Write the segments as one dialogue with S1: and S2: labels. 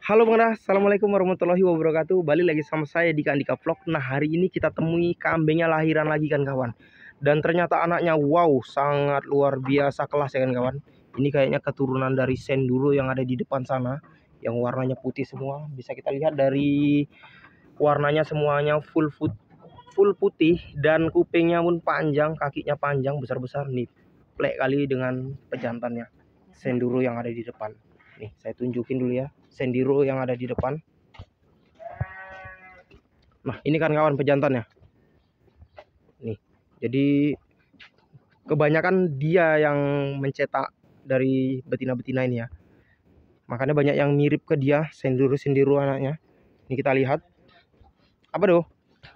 S1: Halo Bang, assalamualaikum warahmatullahi wabarakatuh. Balik lagi sama saya di Andika Vlog. Nah, hari ini kita temui kambingnya lahiran lagi kan kawan. Dan ternyata anaknya wow, sangat luar biasa kelas ya kan kawan. Ini kayaknya keturunan dari Senduro yang ada di depan sana, yang warnanya putih semua. Bisa kita lihat dari warnanya semuanya full putih, dan kupingnya pun panjang, kakinya panjang besar-besar nih. Plek kali dengan pejantannya Senduro yang ada di depan. Nih, saya tunjukin dulu ya Senduro yang ada di depan. Nah, ini kan kawan pejantannya. Nih, jadi kebanyakan dia yang mencetak dari betina-betina ini ya. Makanya banyak yang mirip ke dia, Senduro anaknya. Ini kita lihat. Apa doh?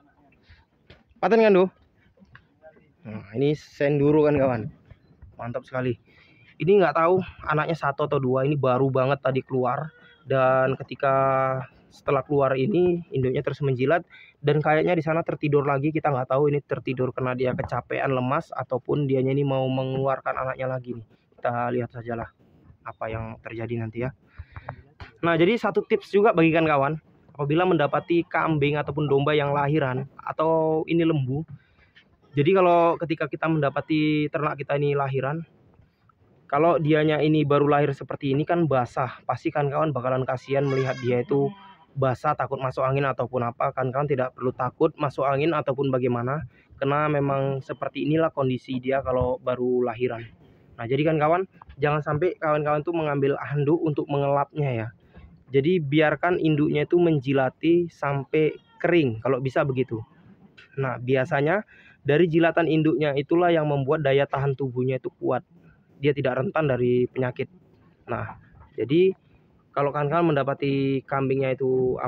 S1: Paten kan doh? Nah, ini Senduro kan kawan. Mantap sekali. Ini nggak tahu anaknya satu atau dua, ini baru banget tadi keluar. Dan ketika setelah keluar ini induknya terus menjilat, dan kayaknya di sana tertidur lagi. Kita nggak tahu ini tertidur karena dia kecapean, lemas, ataupun dianya ini mau mengeluarkan anaknya lagi nih. Kita lihat sajalah apa yang terjadi nanti ya. Nah, jadi satu tips juga bagikan kawan, apabila mendapati kambing ataupun domba yang lahiran atau ini lembu. Jadi kalau ketika kita mendapati ternak kita ini lahiran, kalau dianya ini baru lahir seperti ini kan basah, pasti kan kawan bakalan kasihan melihat dia itu basah, takut masuk angin ataupun apa. Kan kawan tidak perlu takut masuk angin ataupun bagaimana, karena memang seperti inilah kondisi dia kalau baru lahiran. Nah, jadi kan kawan, jangan sampai kawan-kawan tuh mengambil handuk untuk mengelapnya ya. Jadi biarkan induknya itu menjilati sampai kering kalau bisa begitu. Nah, biasanya dari jilatan induknya itulah yang membuat daya tahan tubuhnya itu kuat. Dia tidak rentan dari penyakit. Nah, jadi kalau kawan-kawan mendapati kambingnya itu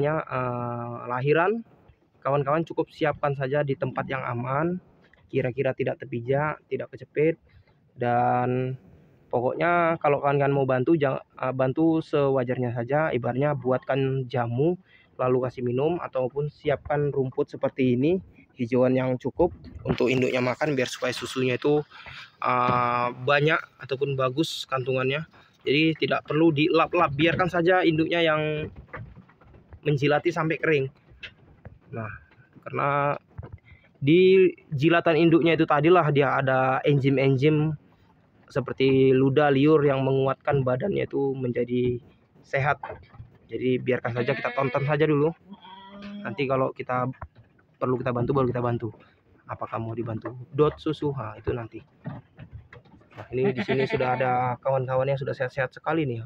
S1: lahiran, kawan-kawan cukup siapkan saja di tempat yang aman, kira-kira tidak terpijak, tidak kecepit, dan pokoknya kalau kawan-kawan mau bantu, bantu sewajarnya saja. Ibaratnya buatkan jamu, lalu kasih minum, ataupun siapkan rumput seperti ini, hijauan yang cukup untuk induknya makan, biar supaya susunya itu banyak ataupun bagus kantungannya. Jadi tidak perlu dilap-lap, biarkan saja induknya yang menjilati sampai kering. Nah, karena di jilatan induknya itu tadilah dia ada enzim-enzim seperti luda, liur yang menguatkan badannya itu menjadi sehat. Jadi biarkan saja, kita tonton saja dulu. Nanti kalau kita perlu kita bantu, baru kita bantu. Apakah mau dibantu dot susu, nah itu nanti. Nah, ini di sini sudah ada kawan-kawan yang sudah sehat-sehat sekali nih ya.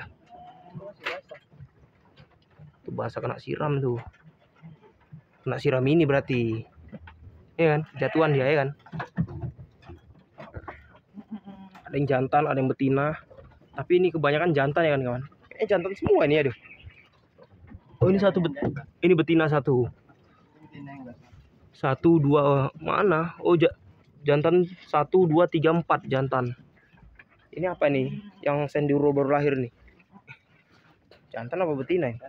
S1: Itu bahasa kena siram tuh. Kena siram ini berarti. Ya kan? Jatuhan dia ya kan. Ada yang jantan, ada yang betina. Tapi ini kebanyakan jantan ya kan kawan. Jantan semua ini aduh. Oh, ini satu ini betina satu. Satu, dua, mana? Oh, jantan 1, 2, 3, 4 jantan. Ini apa nih? Yang Senduro baru lahir nih. Jantan apa betina ya?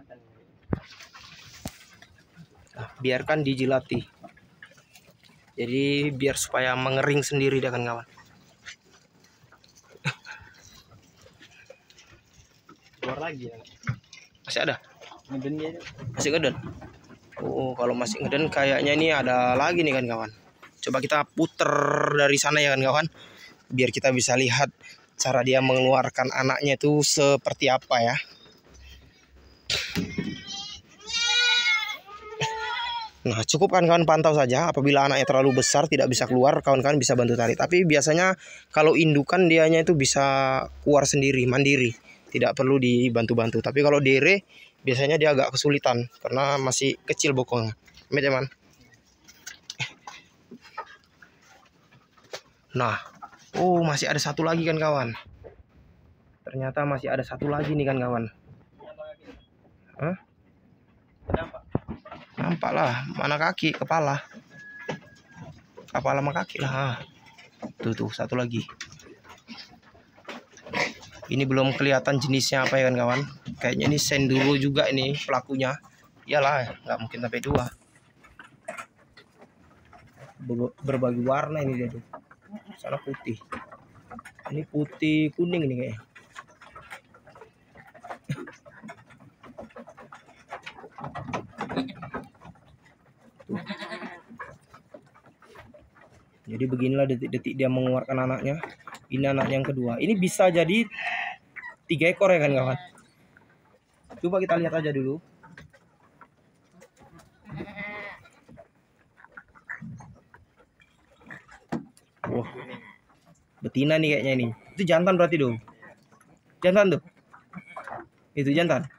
S1: Nah, biarkan dijilati. Jadi biar supaya mengering sendiri dia kan kawan. Keluar lagi ya. Masih ada? Masih ngeden. Oh, kalau masih ngeden kayaknya ini ada lagi nih kan kawan. Coba kita puter dari sana ya kan kawan, biar kita bisa lihat cara dia mengeluarkan anaknya itu seperti apa ya. Nah, cukup kan kawan pantau saja. Apabila anaknya terlalu besar tidak bisa keluar, kawan-kawan bisa bantu tarik. Tapi biasanya kalau indukan dianya itu bisa keluar sendiri, mandiri, tidak perlu dibantu-bantu. Tapi kalau dere biasanya dia agak kesulitan karena masih kecil bokongnya. Teman-teman. Nah, oh masih ada satu lagi kan kawan. Ternyata masih ada satu lagi nih kan kawan. Hah? Nampak lah, mana kaki, kepala sama kaki lah. Tuh satu lagi. Ini belum kelihatan jenisnya apa ya kan kawan. Kayaknya ini Senduro juga ini pelakunya. Iyalah, nggak mungkin sampai dua. Berbagi warna ini dia tuh. Sana putih. Ini putih kuning nih kayaknya. Jadi beginilah detik-detik dia mengeluarkan anaknya. Ini anaknya yang kedua. Ini bisa jadi 3 ekor ya kan kawan. Coba kita lihat aja dulu. Wah, betina nih kayaknya ini. Itu jantan berarti dong. Jantan tuh. Itu jantan.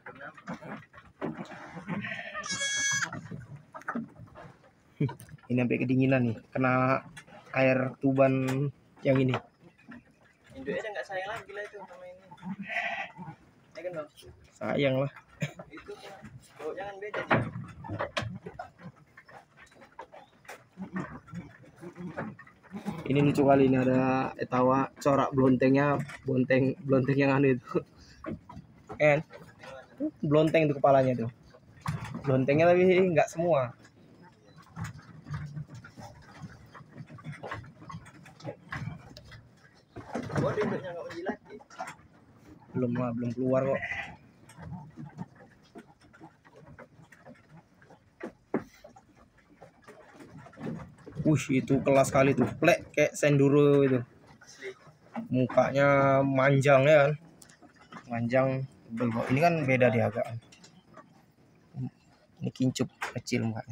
S1: Ini sampai kedinginan nih, kena air tuban yang ini.
S2: Induknya nggak sayang lagi lah itu sama ini. Ya kan bang?
S1: Sayang lah.
S2: Itu oh, jangan beda.
S1: Ini lucu kali, ini ada etawa corak blontengnya, blonteng yang aneh itu. Kan? Blonteng itu kepalanya tuh. Blontengnya tapi nggak semua.
S2: Oh, induknya nggak menjilat sih.
S1: Belum lah, belum keluar kok. Itu kelas kali tuh, plek kayak senduro itu.
S2: Asli.
S1: Mukanya manjang ya kan, manjang. Ini kan beda dia agak. Ini kincup kecil mukanya.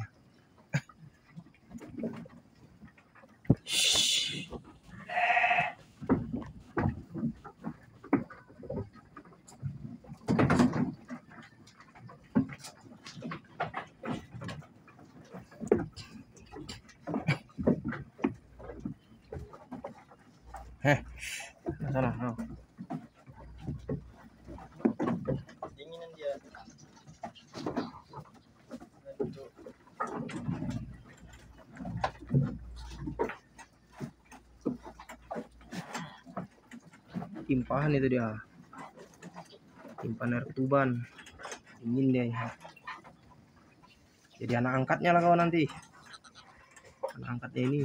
S1: Sana. Oh.
S2: Dinginan dia.
S1: Timpahan itu dia, timpahan air ketuban, dingin deh. Jadi anak angkatnya lah kawan nanti, anak angkatnya ini.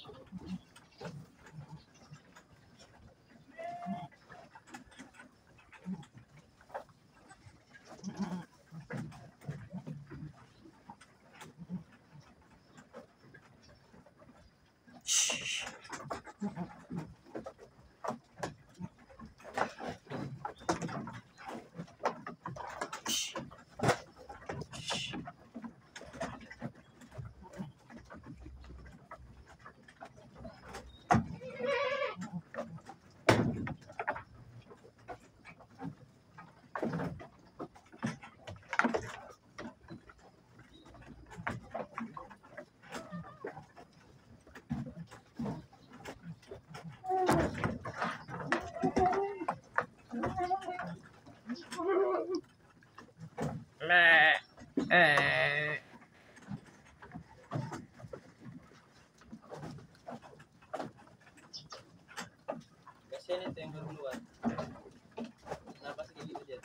S2: Kasian itu yang baru keluar. Kenapa sih gitu dia?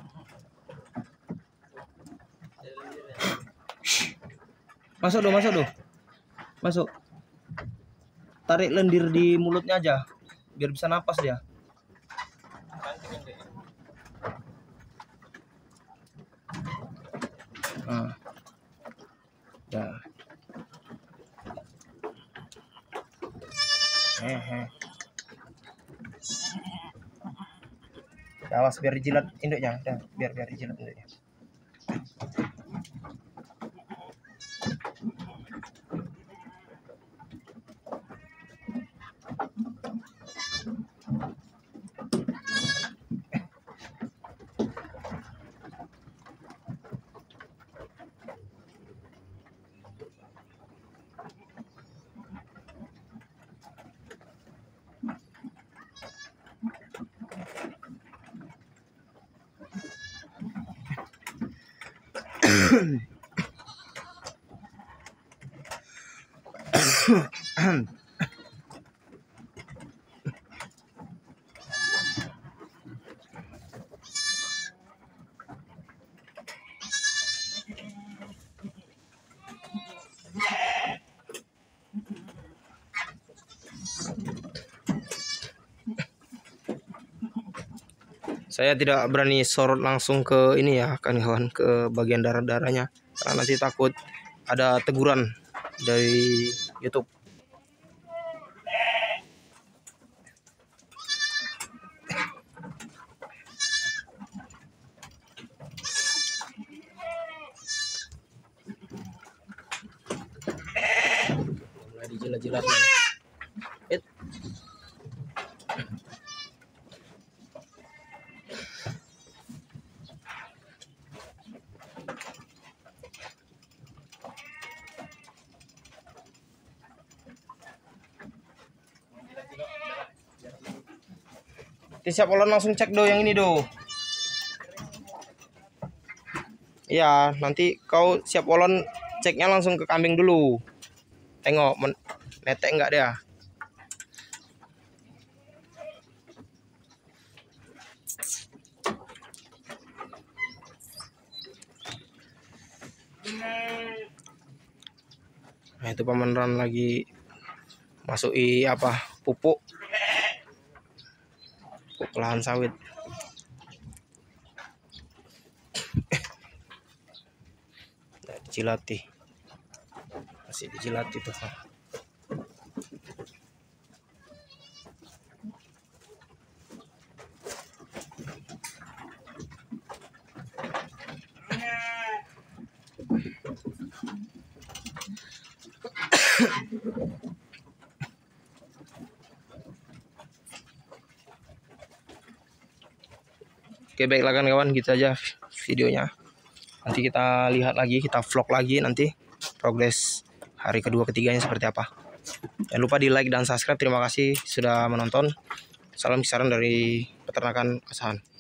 S1: Masuk dong. Masuk. Tarik lendir di mulutnya aja, biar bisa napas dia. Nah. Ya. Awas biar dijilat induknya, biar dijilat induknya. Saya tidak berani sorot langsung ke ini ya kan kawan, ke bagian darah-darahnya, karena nanti takut ada teguran dari YouTube. jilat-jilat. Siap Olan, langsung cek do yang ini do. Iya, nanti kau siap Olan ceknya langsung ke kambing dulu. Tengok netek enggak dia. Nah, itu Paman Ran lagi masuki apa? Pupuk lahan sawit. Dijilati, masih dijilati tuh. Oke, baiklah kawan-kawan, gitu aja videonya. Nanti kita lihat lagi, kita vlog lagi nanti progres hari kedua ketiganya seperti apa. Jangan lupa di like dan subscribe. Terima kasih sudah menonton. Salam kisaran dari peternakan Asahan.